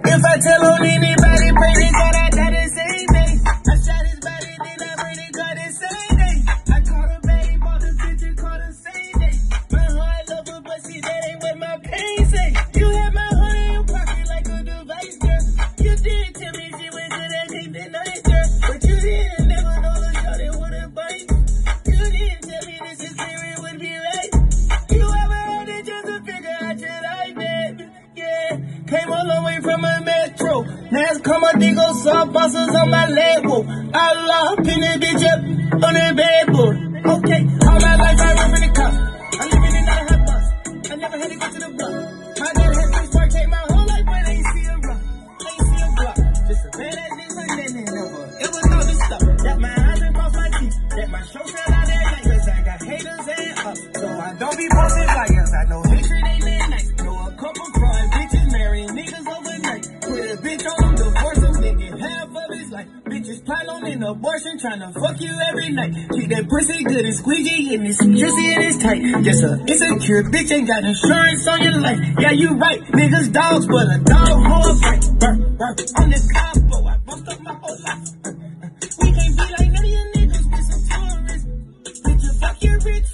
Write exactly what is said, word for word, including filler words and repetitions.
If I tell on anybody, pray to God I die the same day. I shot his body, then I pray to God the same day. I caught a baby, bought the picture, caught the same day. My heart love her, but see, that ain't what my pain say. You had my heart in your pocket like a device, girl. You did tell me she went to that date that night, girl. But you didn't never know the shot it wouldn't bite. You didn't tell me this is clear, it would be right. You ever had it just to figure out your life, baby? Yeah, came all the way from a metro. Now it's come a dingo, soft bosses on my leg, whoa. Allah, pin that bitch up on that bad boy. Okay, all my life I run in the car. I'm living in a hot bus. I never had to go to the block. My dad had this work, came my whole life, but I ain't see a rock. I ain't see a block. Just a bad ass nigga, and then never. It was all this stuff. That my eyes and cross my teeth. That my show fell out that night. Cause I got haters and up. So I don't be posting flyers. I know hatred ain't that nice. Know a couple fraud bitches marrying niggas overnight. Put a bitch on them, divorce them, they get half of his life. Bitches pile on an abortion, tryna fuck you every night. Keep that pussy good and squeaky, and it's juicy and it's tight. Just a insecure bitch ain't got insurance on your life. Yeah, you right, niggas dogs, but a dog more fight. Burr, burr, on this combo, I bust up my whole life. Uh, uh, we can't be like none of you niggas with some tourists. Bitch, you fuck your rich